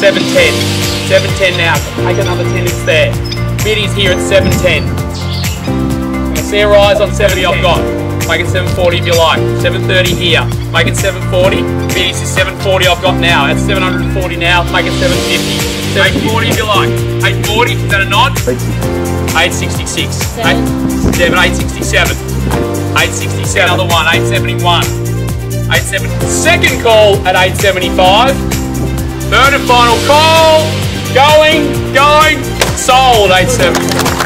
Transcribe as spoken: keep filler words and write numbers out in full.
seven ten. seven ten now. Take another ten, it's there. Biddy's here at seven ten. I see a rise on seventy I've got. Make it seven forty if you like. seven thirty here. Make it seven forty. Biddy's is seven forty I've got now. That's seven forty now. Make it seven fifty. eight forty if you like. eight forty, is that a nod? eight sixty-six. seven, eight sixty-seven. eight sixty-seven, another one. eight seventy-one. eight seventy. Second call at eight seventy-five. Third and final call. Going, going, sold eight seventy.